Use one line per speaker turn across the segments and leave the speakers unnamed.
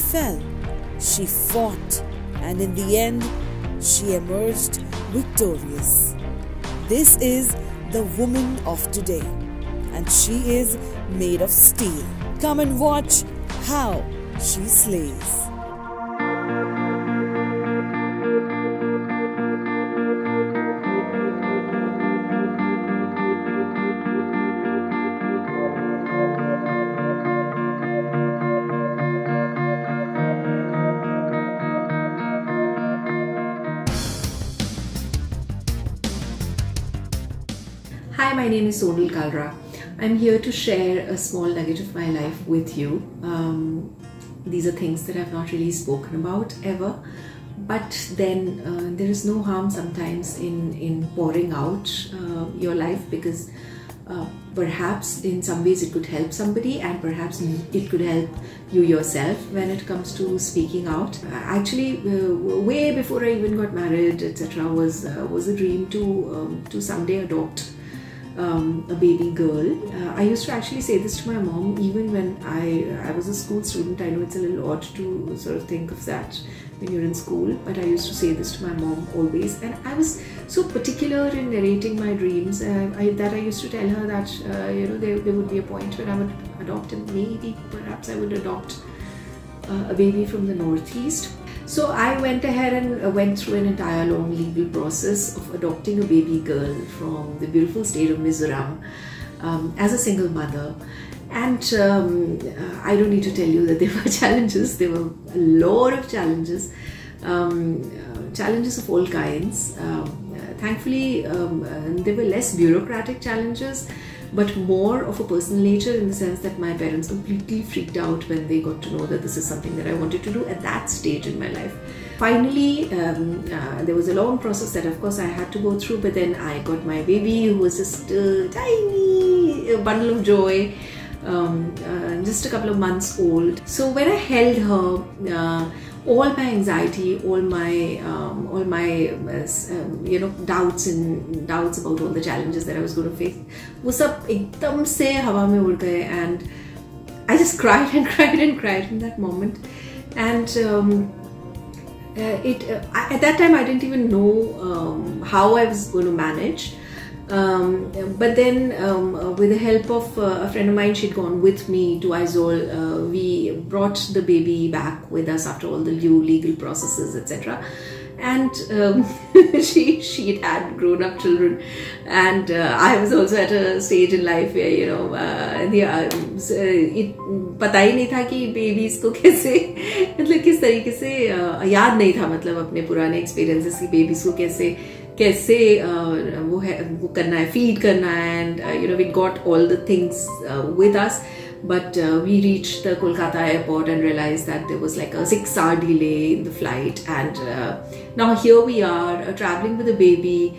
fell, she fought, and in the end, she emerged victorious. This is the woman of today, and she is made of steel. Come and watch how she slays.
Hi, my name is Sonal Kalra. I'm here to share a small nugget of my life with you. These are things that I've not really spoken about ever, but then there is no harm sometimes in pouring out your life, because perhaps in some ways it could help somebody, and perhaps it could help you yourself when it comes to speaking out. Actually, way before I even got married, etc., was a dream to someday adopt a baby girl. I used to actually say this to my mom even when I was a school student. I know it's a little odd to sort of think of that when you're in school, but I used to say this to my mom always, and I was so particular in narrating my dreams that I used to tell her that there would be a point when I would adopt, and maybe perhaps I would adopt a baby from the Northeast. So I went ahead and went through an entire long legal process of adopting a baby girl from the beautiful state of Mizoram as a single mother. And I don't need to tell you that there were challenges. There were a lot of challenges, challenges of all kinds. Thankfully, there were less bureaucratic challenges, but more of a personal nature, in the sense that my parents completely freaked out when they got to know that this is something that I wanted to do at that stage in my life. Finally, there was a long process that of course I had to go through, but then I got my baby, who was just a tiny bundle of joy, just a couple of months old. So when I held her, all my anxiety, all my doubts about all the challenges that I was going to face, वो सब एकदम से हवा में उड़ गए, and I just cried and cried and cried in that moment. And at that time I didn't even know how I was going to manage. But then with the help of a friend of mine, she'd gone with me to Aizawl. We brought the baby back with us after all the new legal processes, etc. And she'd had grown-up children, and I was also at a stage in life where पता ही नहीं था कि babies को कैसे, मतलब किस तरीके से याद नहीं था, मतलब अपने पुराने एक्सपीरियंसेस की बेबीज को कैसे वो करना है, फीड करना है, and we got all the things with us. But we reached the Kolkata airport and realized that there was like a 6-hour delay in the flight, and now here we are traveling with a baby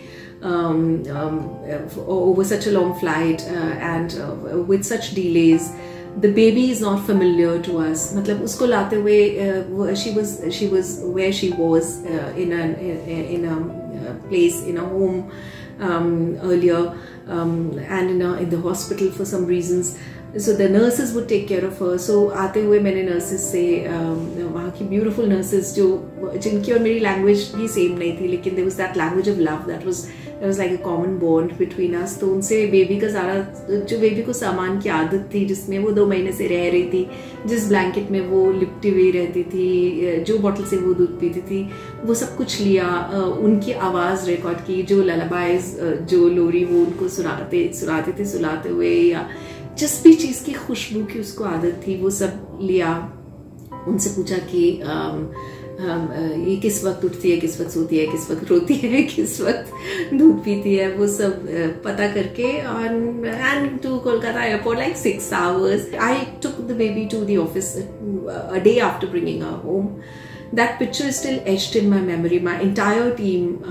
over such a long flight, and with such delays. The baby is not familiar to us. मतलब उसको लाते हुए she was where she was in a place, in a home earlier, and in the hospital for some reasons. So the nurses would take care of her. So आते हुए मैंने nurses से, वहाँ की beautiful nurses जिनकी और मेरी language भी same नहीं थी, लेकिन there was that language of love that was like a common bond between us. तो उनसे बेबी का सारा, जो बेबी को सामान की आदत थी, जिसमें वो 2 महीने से रह रही थी, जिस ब्लैंकेट में वो लिपटी हुई रहती थी, जो बॉटल से वो दूध पीती थी, वो सब कुछ लिया, उनकी आवाज़ रिकॉर्ड की, जो ललाबाइज, जो लोरी वो उनको सुलाते हुए, या जिस भी चीज़ की खुशबू की उसको आदत थी, वो सब लिया. उनसे पूछा कि ये किस वक्त उठती है, किस वक्त सोती है, किस वक्त रोती है, किस वक्त दूध पीती है, वो सब पता करके, and to Kolkata airport, like 6 hours. I took the baby to the office a day after bringing her home. That picture is still etched in my memory. My entire team,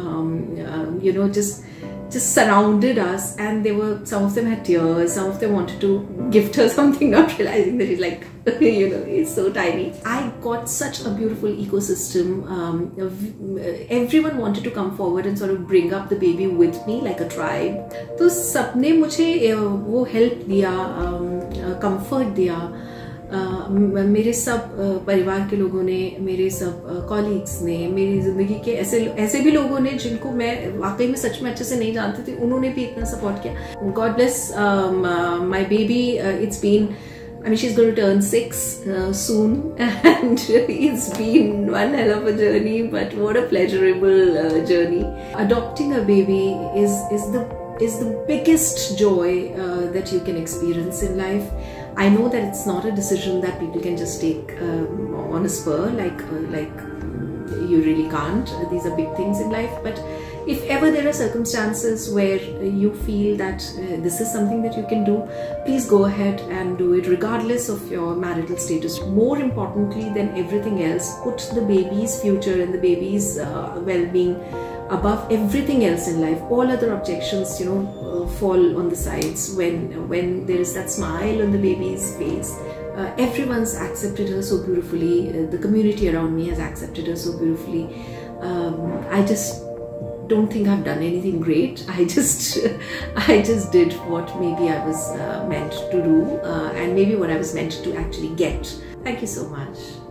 just surrounded us, and some of them had tears, some of them wanted to gift her something, not realizing that she's like, it's so tiny. I got such a beautiful ecosystem. Everyone wanted to come forward and sort of bring up the baby with me like a tribe. So सबने मुझे वो help दिया, comfort दिया, मेरे सब परिवार के लोगों ने, मेरे सब कॉलीग्स ने, मेरी ज़िंदगी के ऐसे भी लोगों ने जिनको मैं वाकई में सच में अच्छे से नहीं जानती थी, उन्होंने भी इतना सपोर्ट किया. God bless my baby. It's been, I mean, she's going to turn 6 soon, and it's been one hell of a journey, but what a pleasurable journey. Adopting a baby is the biggest joy that you can experience in life. I know that it's not a decision that people can just take on a spur, like you really can't. These are big things in life, but if ever there are circumstances where you feel that this is something that you can do, please go ahead and do it, regardless of your marital status. More importantly than everything else, put the baby's future and the baby's well-being above everything else in life. All other objections, fall on the sides when there is that smile on the baby's face. Everyone's accepted her so beautifully. The community around me has accepted her so beautifully. I just don't think I've done anything great. I just did what maybe I was meant to do, and maybe what I was meant to actually get. Thank you so much.